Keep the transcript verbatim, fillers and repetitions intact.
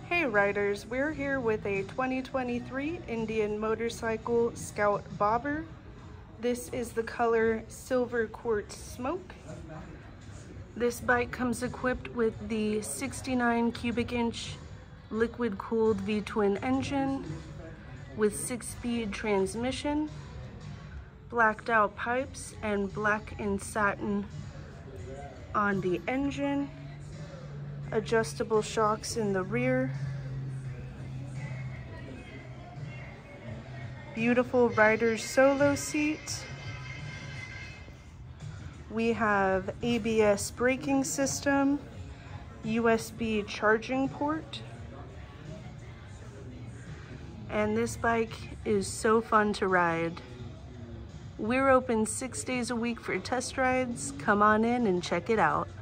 Hey riders, we're here with a twenty twenty-three Indian Motorcycle Scout Bobber. This is the color Silver Quartz Smoke. This bike comes equipped with the sixty-nine cubic inch liquid cooled V-twin engine with six-speed transmission, blacked out pipes, and black and satin on the engine, adjustable shocks in the rear, beautiful rider's solo seat. We have A B S braking system, U S B charging port, and this bike is so fun to ride. We're open six days a week for test rides. Come on in and check it out.